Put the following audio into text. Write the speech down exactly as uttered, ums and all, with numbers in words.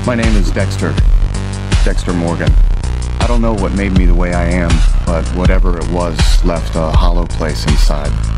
My name is Dexter. Dexter Morgan. I don't know what made me the way I am, but whatever it was left a hollow place inside.